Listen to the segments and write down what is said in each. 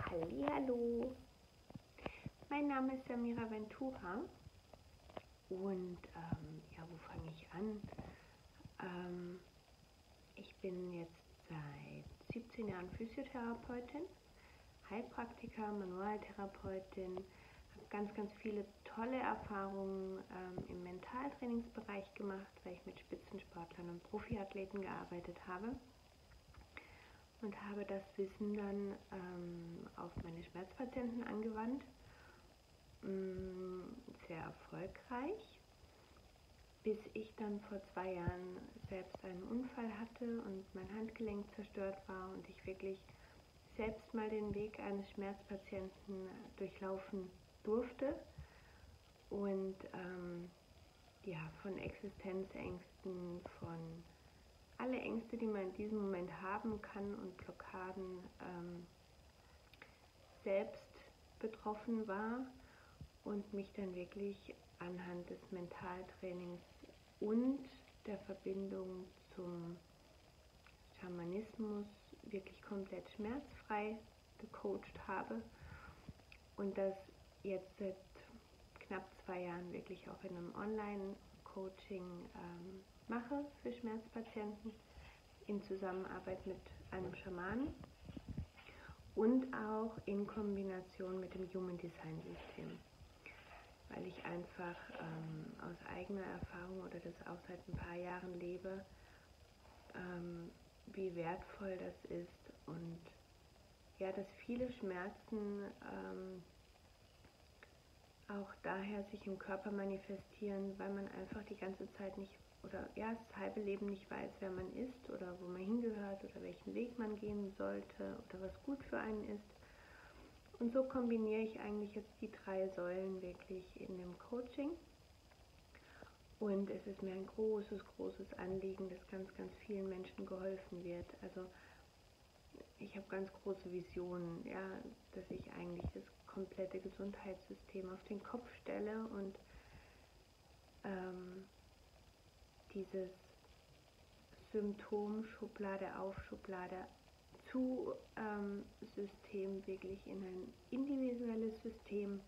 Hallihallo, mein Name ist Samira Ventura und ja, wo fange ich an? Ich bin jetzt seit 17 Jahren Physiotherapeutin, Heilpraktiker, Manualtherapeutin, habe ganz viele tolle Erfahrungen im Mentaltrainingsbereich gemacht, weil ich mit Spitzensportlern und Profiathleten gearbeitet habe. Und habe das Wissen dann auf meine Schmerzpatienten angewandt. Sehr erfolgreich, bis ich dann vor 2 Jahren selbst einen Unfall hatte und mein Handgelenk zerstört war und ich wirklich selbst mal den Weg eines Schmerzpatienten durchlaufen durfte und ja, von Existenzängsten, von alle Ängste, die man in diesem Moment haben kann und Blockaden selbst betroffen war und mich dann wirklich anhand des Mentaltrainings und der Verbindung zum Schamanismus wirklich komplett schmerzfrei gecoacht habe und das jetzt seit knapp 2 Jahren wirklich auch in einem Online-Coaching mache für Schmerzpatienten in Zusammenarbeit mit einem Schamanen und auch in Kombination mit dem Human Design System, weil ich einfach aus eigener Erfahrung oder das auch seit ein paar Jahren lebe, wie wertvoll das ist und ja, dass viele Schmerzen auch daher sich im Körper manifestieren, weil man einfach die ganze Zeit nicht oder ja, das halbe Leben nicht weiß, wer man ist oder wo man hingehört oder welchen Weg man gehen sollte oder was gut für einen ist. Und so kombiniere ich eigentlich jetzt die 3 Säulen wirklich in dem Coaching. Und es ist mir ein großes Anliegen, dass ganz vielen Menschen geholfen wird. Also ich habe ganz große Visionen, ja, dass ich eigentlich das komplette Gesundheitssystem auf den Kopf stelle und dieses Symptom Schublade auf, Schublade zu System wirklich in ein individuelles System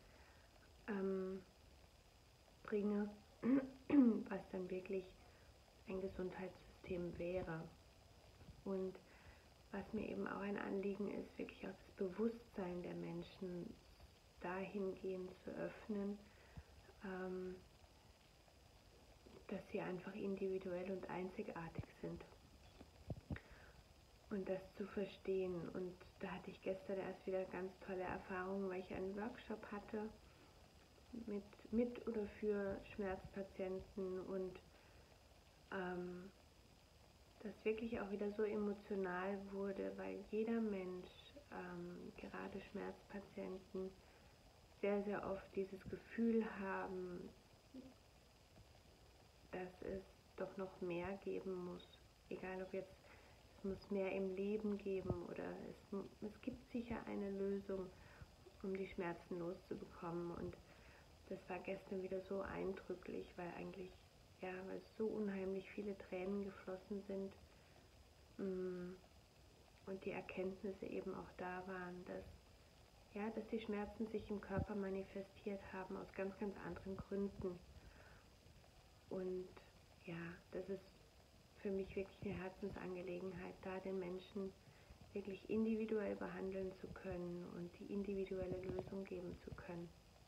bringe, was dann wirklich ein Gesundheitssystem wäre. Und was mir eben auch ein Anliegen ist, wirklich auch das Bewusstsein der Menschen dahingehend zu öffnen, dass sie einfach individuell und einzigartig sind. Und das zu verstehen. Und da hatte ich gestern erst wieder ganz tolle Erfahrungen, weil ich einen Workshop hatte mit oder für Schmerzpatienten und das wirklich auch wieder so emotional wurde, weil jeder Mensch, gerade Schmerzpatienten, sehr oft dieses Gefühl haben, dass es doch noch mehr geben muss. Egal ob jetzt, es muss mehr im Leben geben oder es gibt sicher eine Lösung, um die Schmerzen loszubekommen. Und das war gestern wieder so eindrücklich, weil eigentlich, ja, weil so unheimlich viele Tränen geflossen sind und die Erkenntnisse eben auch da waren, dass die Schmerzen sich im Körper manifestiert haben aus ganz anderen Gründen. Und ja, das ist für mich wirklich eine Herzensangelegenheit, da den Menschen wirklich individuell behandeln zu können und die individuelle Lösung geben zu können.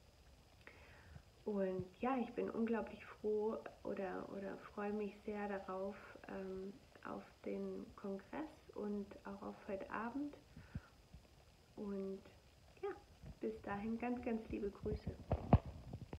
Und ja, ich bin unglaublich froh oder freue mich sehr darauf, auf den Kongress und auch auf heute Abend. Und ja, bis dahin ganz liebe Grüße.